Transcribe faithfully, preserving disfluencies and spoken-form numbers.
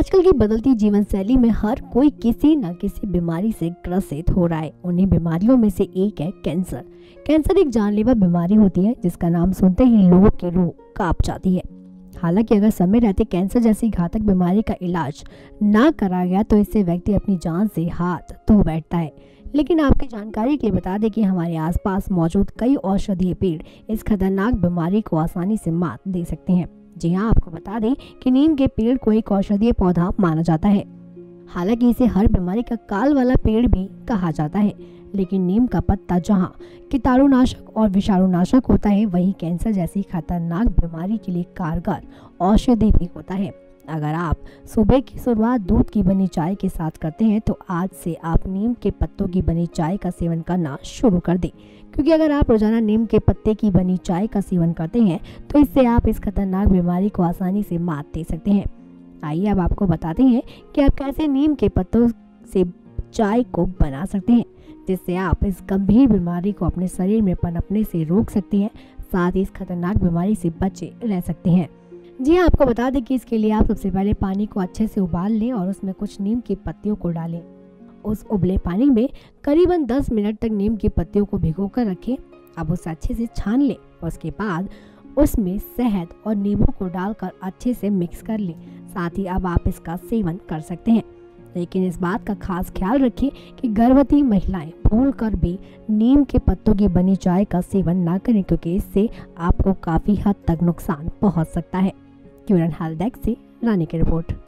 आजकल की बदलती जीवन शैली में हर कोई किसी न किसी बीमारी से ग्रसित हो रहा है। उन्हीं बीमारियों में से एक है कैंसर। कैंसर एक जानलेवा बीमारी होती है जिसका नाम सुनते ही लोगों की रूह कांप जाती है। हालांकि अगर समय रहते कैंसर जैसी घातक बीमारी का इलाज ना करा गया तो इससे व्यक्ति अपनी जान से हाथ धो बैठता है। लेकिन आपकी जानकारी के लिए बता दें कि हमारे आसपास मौजूद कई औषधीय पेड़ इस खतरनाक बीमारी को आसानी से मात दे सकते हैं। जी हाँ, आपको बता दें कि नीम के पेड़ को एक औषधीय पौधा माना जाता है। हालांकि इसे हर बीमारी का काल वाला पेड़ भी कहा जाता है, लेकिन नीम का पत्ता जहाँ कीटाणुनाशक और विषाणुनाशक होता है, वहीं कैंसर जैसी खतरनाक बीमारी के लिए कारगर औषधि भी होता है। अगर आप सुबह की शुरुआत दूध की बनी चाय के साथ करते हैं तो आज से आप नीम के पत्तों की बनी चाय का सेवन करना शुरू कर दें, क्योंकि अगर आप रोजाना नीम के पत्ते की बनी चाय का सेवन करते हैं तो इससे आप इस खतरनाक बीमारी को आसानी से मात दे सकते हैं। आइए अब आपको बताते हैं कि आप कैसे नीम के पत्तों से चाय को बना सकते हैं, जिससे आप इस गंभीर बीमारी को अपने शरीर में पनपने से रोक सकते हैं, साथ ही इस खतरनाक बीमारी से बचे रह सकते हैं। जी हाँ, आपको बता दें कि इसके लिए आप सबसे पहले पानी को अच्छे से उबाल लें और उसमें कुछ नीम की पत्तियों को डालें। उस उबले पानी में करीबन दस मिनट तक नीम की पत्तियों को भिगो कर रखें। अब उसे अच्छे से छान लें। उसके बाद उसमें शहद और नींबू को डालकर अच्छे से मिक्स कर लें। साथ ही अब आप इसका सेवन कर सकते हैं, लेकिन इस बात का खास ख्याल रखें कि गर्भवती महिलाएं भूलकर भी नीम के पत्तों की बनी चाय का सेवन ना करें, क्योंकि इससे आपको काफ़ी हद तक नुकसान पहुंच सकता है। क्यूरन हेल्थ डेस्क से रानी की रिपोर्ट।